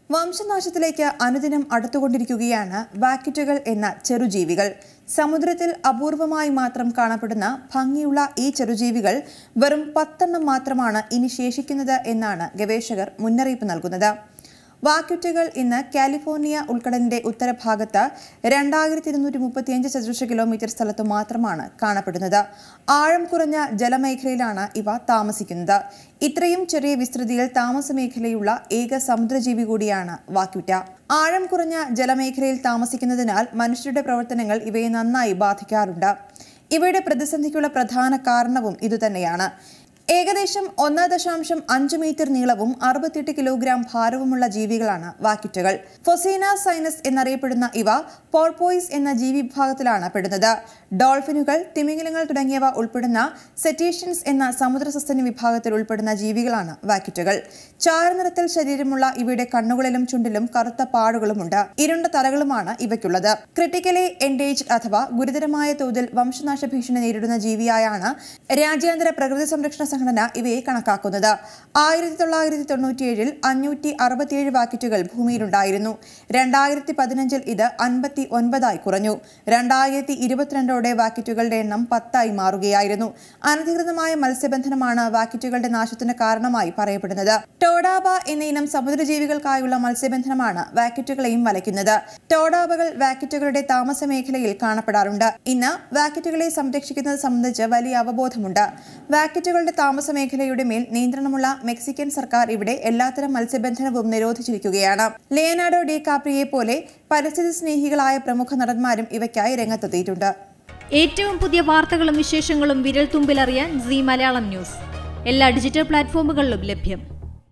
വംശനാശത്തിലേക്ക് അനുദിനം അടുത്തുകൊണ്ടിരിക്കുകയാണ് വാക്യൂറ്റുകൾ എന്ന ചെറുജീവികൾ. സമുദ്രത്തിൽ അപൂർവമായി മാത്രം കാണപ്പെടുന്ന ഭംഗിയുള്ള ഈ ചെറുജീവികൾ വെറും 10 മാത്രമാണ് ഇനി ശേഷിക്കുന്നത് എന്നാണ് ഗവേഷകർ മുന്നറിയിപ്പ് നൽകുന്നത്. വാക്യൂറ്റുകൾ ഇന്ന് കാലിഫോർണിയ ഉൾക്കടലിന്റെ ഉത്തരഭാഗത്ത് 2235 ചതുരശ്ര കിലോമീറ്റർ സ്ഥലത്ത് മാത്രമാണ് കാണപ്പെടുന്നത്. ആഴം കുറഞ്ഞ ജലമേഖലയിലാണ് ഇവ താമസിക്കുന്നത്. ഇത്രയും ചെറിയ വിസ്തൃതിയിൽ താമസ മേഖലയുള്ള ഏക സമുദ്രജീവി കൂടിയാണ് വാക്യൂറ്റ. ആഴം കുറഞ്ഞ ജലമേഖലയിൽ താമസിക്കുന്നതിനാൽ മനുഷ്യരുടെ പ്രവർത്തനങ്ങൾ ഇവയെ നന്നായി ബാധിക്കാറുണ്ട്. ഇവയുടെ പ്രതിസന്ധിക്കുള്ള പ്രധാന കാരണവും ഇതുതന്നെയാണ്. ഏകദേശം 1.5 മീറ്റർ നീളവും 68 കിലോഗ്രാം ഭാരവുമുള്ള ജീവികളാണ് വാക്യൂറ്റുകൾ. ഫൊസീന സൈനസ് എന്നറിയപ്പെടുന്ന ഇവ പോർപോയിസ് എന്ന ജീവിവിഭാഗത്തിലാണ് പെടുന്നത്. ഡോൾഫിനുകൾ, തിമിംഗലങ്ങൾ തുടങ്ങിയവ ഉൾപ്പെടുന്ന സെറ്റേഷ്യൻസ് എന്ന സമുദ്രസസ്തനി വിഭാഗത്തിൽ ഉൾപ്പെടുന്ന ജീവികളാണ് വാക്യൂറ്റുകൾ. ചാരനിറത്തിൽ ശരീരമുള്ള ഇവയുടെ കണ്ണുകളിലും ചുണ്ടിലും കറുത്ത പാടുകളുമുണ്ട്. ഇരുണ്ട തലകളുമാണ് ഇവയ്ക്കുള്ളത്. ക്രിട്ടിക്കലി എൻഡേജ്ഡ് അഥവാ ഗുരുതരമായ തോതിൽ വംശനാശ ഭീഷണി നേരിടുന്ന ജീവിയായാണ് രാജ്യാന്തര പ്രകൃതി സംരക്ഷണ സംഘടന ഇവയെ കണക്കാക്കുന്നത്. 1997 567 വാക്യൂറ്റുകൾ ഭൂമിയിലുണ്ടായിരുന്നു. 2015 ഇത് 59 കുറഞ്ഞു. 2022 വാക്യൂറ്റുകളുടെ എണ്ണം 10 മാറുകയായിരുന്നു. അനധികൃതമായ മത്സ്യബന്ധനമാണ് വാക്യൂറ്റുകളുടെ നാശത്തിന് കാരണമായി പറയപ്പെടുന്നത്. ടോഡാബ എന്ന ഇനം സമുദ്രജീവികൾക്കായുള്ള മത്സ്യബന്ധനമാണ് വാക്യൂറ്റുകളെയും വലയ്ക്കുന്നത്. ടോഡാബകൾ വാക്യൂറ്റുകളുടെ താമസ മേഖലയിൽ കാണപ്പെടാറുണ്ട്. ഇന്ന് വാക്യൂറ്റുകളെ സംരക്ഷിക്കുന്നത് സംബന്ധിച്ച് വലിയ അവബോധമുണ്ട്. വാക്യൂറ്റുകളുടെ താമസ മേഖലയുടെ മേൽ നിയന്ത്രണമുള്ള മെക്സിക്കൻ സർക്കാർ ഇവിടെ എല്ലാത്തരം മത്സ്യബന്ധനവും നിരോധിച്ചിരിക്കുകയാണ്. ലിയനാർഡോ ഡികാപ്രിയെ പോലെ പരിസ്ഥിതി സ്നേഹികളായ പ്രമുഖ നടന്മാരും ഇവയ്ക്കായി രംഗത്തെത്തിയിട്ടുണ്ട്. ഏറ്റവും പുതിയ വാർത്തകളും വിശേഷങ്ങളും വിരൽ തുമ്പിലറിയാൻ സീ മലയാളം ന്യൂസ് എല്ലാ ഡിജിറ്റൽ പ്ലാറ്റ്ഫോമുകളിലും ലഭ്യം.